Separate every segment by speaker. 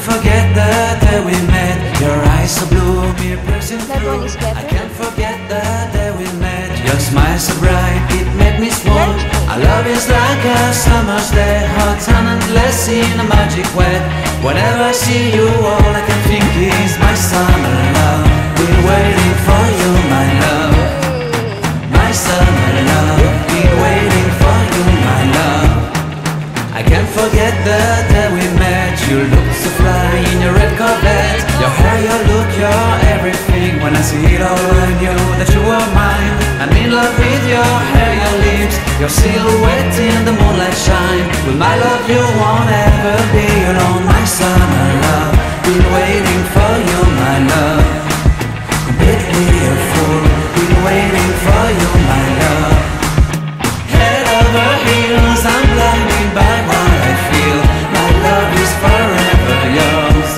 Speaker 1: forget the day we met. Your eyes so blue, me pressing through. I can't forget the day we met. Your smile so bright, it made me swoon. Our love is like a summer's day, hot and endless in a magic way. Whenever I see you, all I can think is my summer love. Been waiting for you, my love. My summer love. Been waiting for you, my love. I can't forget the day we met. You looked so fly in your red Corvette. Your hair, your look, your everything. When I see it all, I knew that you were mine. I'm in love with your hair, your lips, your silhouette in the moonlight shine. With my love you won't ever be alone. My summer love, been waiting for you, my love. Completely a fool, been waiting for you, my love. Head over heels, I'm blinded by what I feel. My love is forever yours.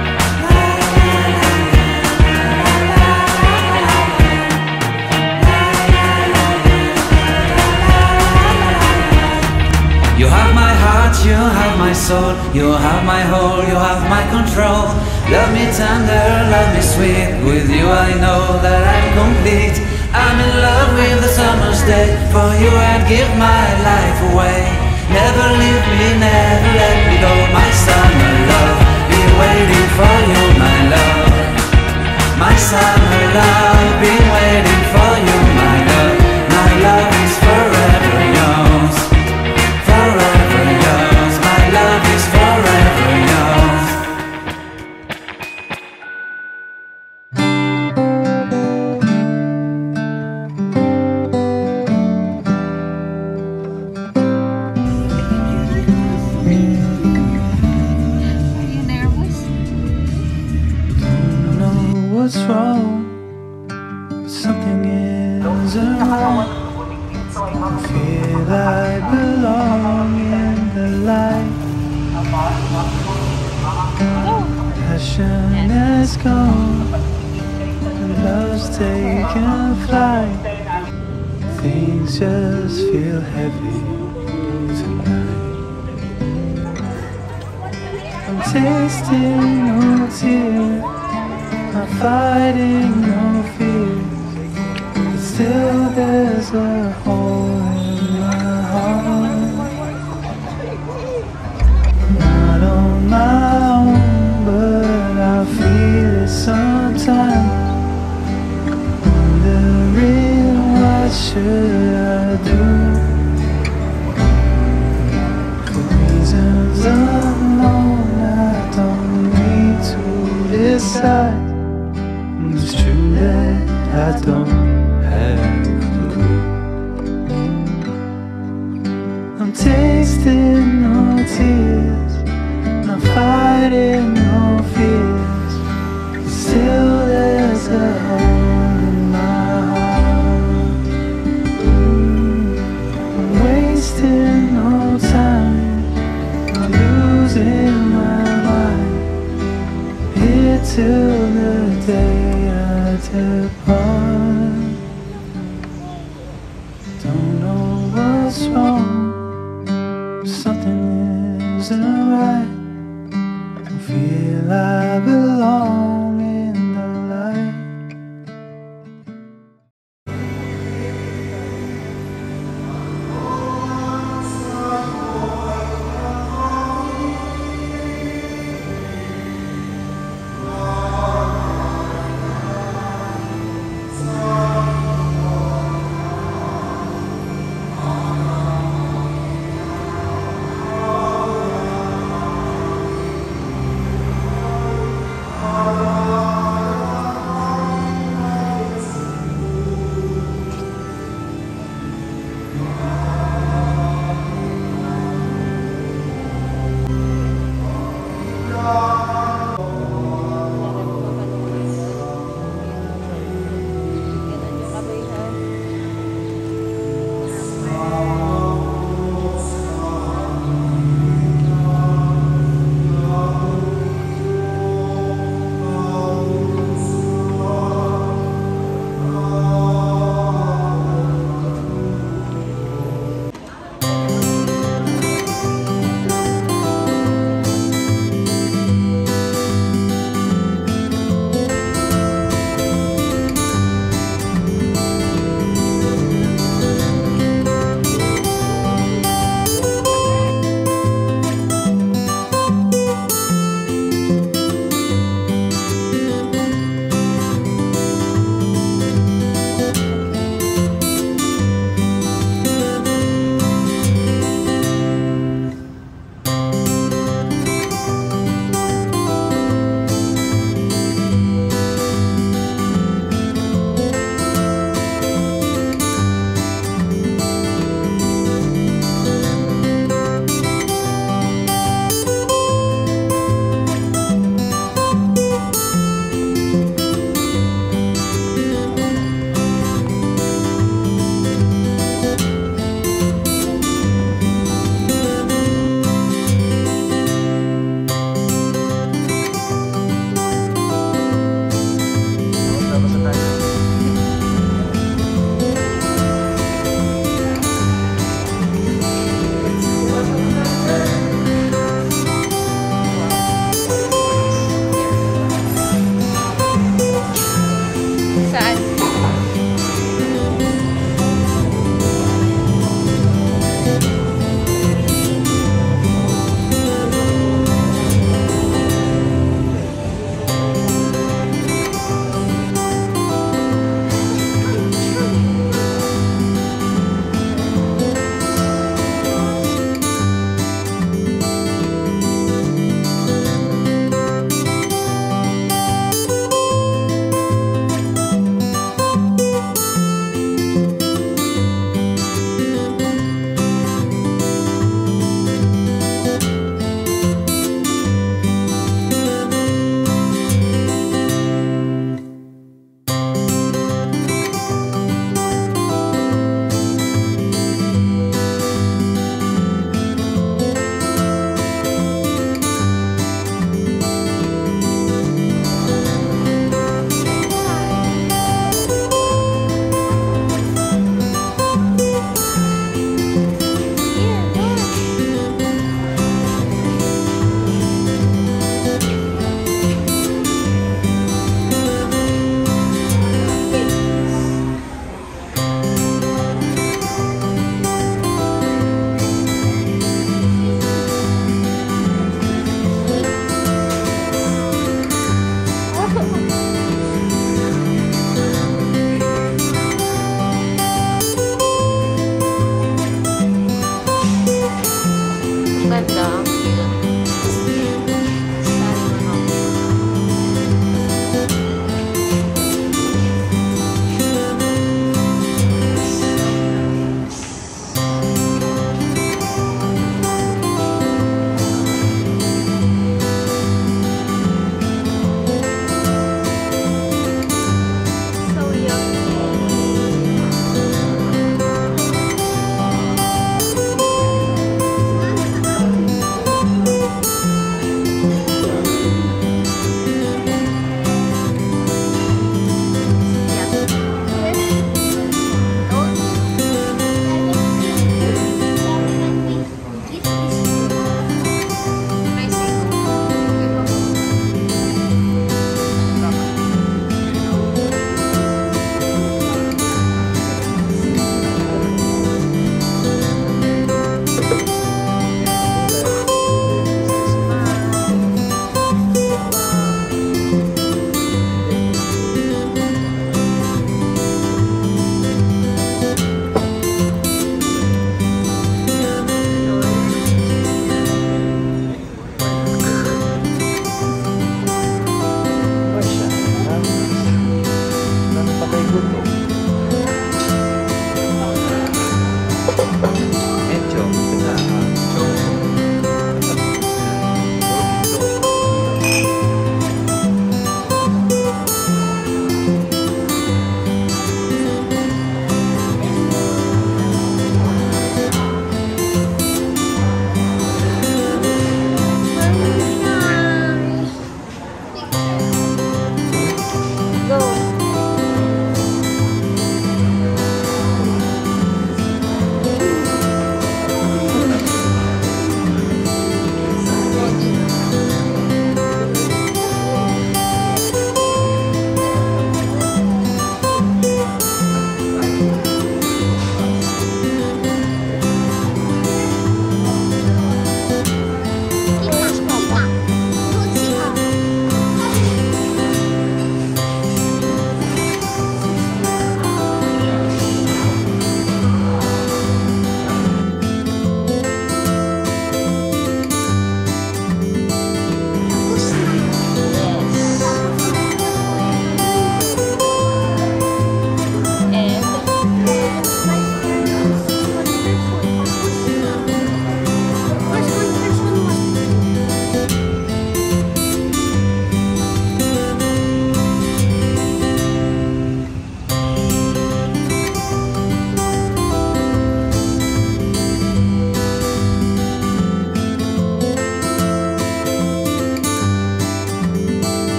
Speaker 1: You have my heart, you have my soul. You have my whole, you have my control. Love me tender, love me sweet. With you I know that I'm complete. I'm in love with the summer's day. For you I'd give my life away. Never leave me, never let me go. My summer love, been waiting for you, my love. My summer love, been waiting for you, my love. My love is forever yours. Forever yours. My love is forever yours.
Speaker 2: What's wrong? Something isn't right. I feel I belong in the light. Passion has gone and love's taken flight. Things just feel heavy tonight. I'm tasting no tears, I'm fighting no fears, but still there's a hole in my heart. I'm not on my own, but I feel it sometimes. Wondering what should I do. For reasons unknown, I don't need to decide. It's true that I don't have a clue. I'm tasting no tears, I'm fighting no fears, but still there's a hole in my heart. I'm wasting no time, I'm losing my mind. Here till the day depart. Don't know what's wrong, something isn't right. I feel I belong